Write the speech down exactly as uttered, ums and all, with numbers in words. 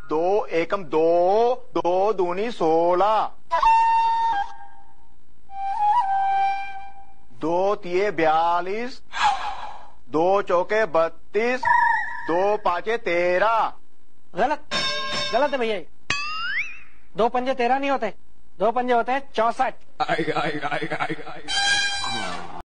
दो एकम दो, दो दूनी सोलह, दो तिये बयालीस, दो चौके बत्तीस, दो पांचे तेरह। गलत गलत है भैया, दो पंजे तेरह नहीं होते, दो पंजे होते हैं चौसठ।